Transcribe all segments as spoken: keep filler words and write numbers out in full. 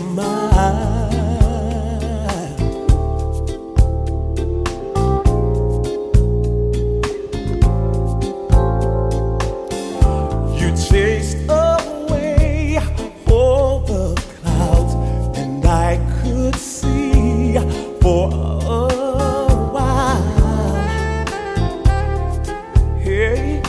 smile. You chased away all the clouds, and I could see for a while. Hey.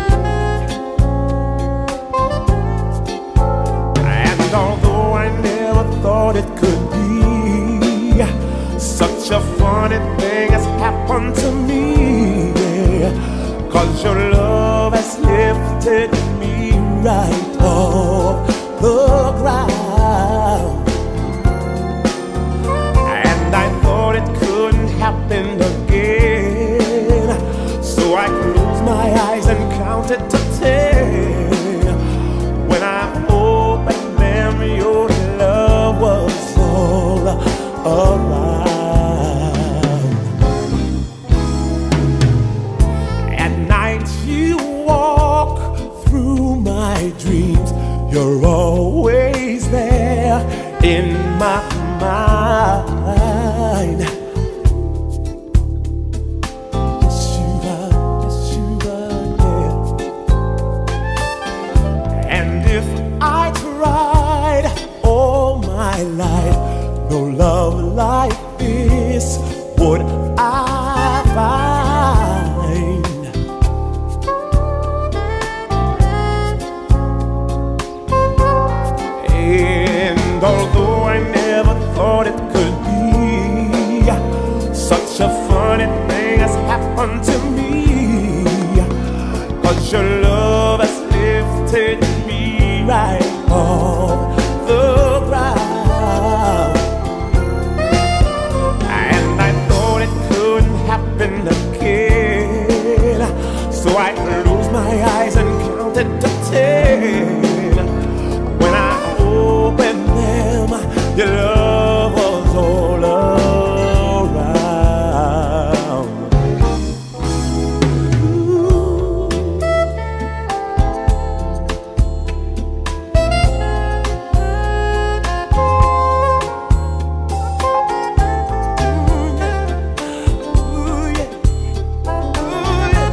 And although I never thought it could be, such a funny thing has happened to me, yeah. 'Cause your love has lifted me right off the ground. And I thought it couldn't happen again, so I closed my eyes and counted to ten. When I opened them, your love was all around. At night you walk through my dreams, you're always there in my mind. Yes you are, yes you are, yeah. And if I tried all my life, no love like this would I find. And although I never thought it could be, such a funny thing has happened to me. 'Cause your love has lifted me right off the ground. And I thought it couldn't happen again, so I closed my eyes and counted to ten. When I opened them, your love was all around. Ooh. Ooh, yeah. Ooh, yeah.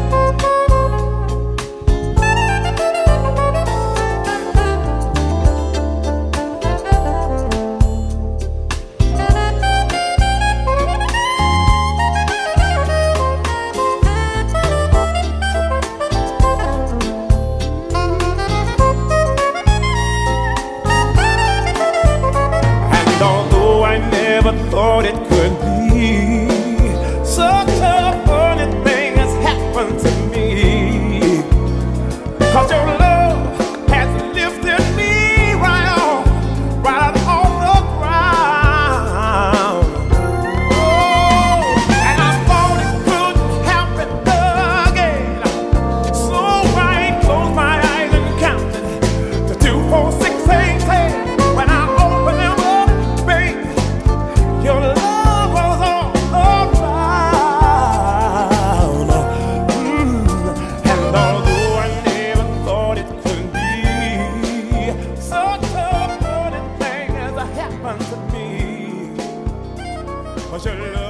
And although I never thought it could be, such a funny thing has happened to me. 'Cause your love has lifted me right off, right off the ground. Oh, and I thought it couldn't happen again, so I closed my eyes and counted to two, four, six, eight, ten. When I opened them up, baby, your love was all around. Mm. And although I never thought it could be, such a funny thing has happened to me. 'Cause your love